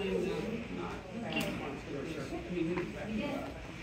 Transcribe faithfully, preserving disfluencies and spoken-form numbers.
explain the not past ones, but these community factors.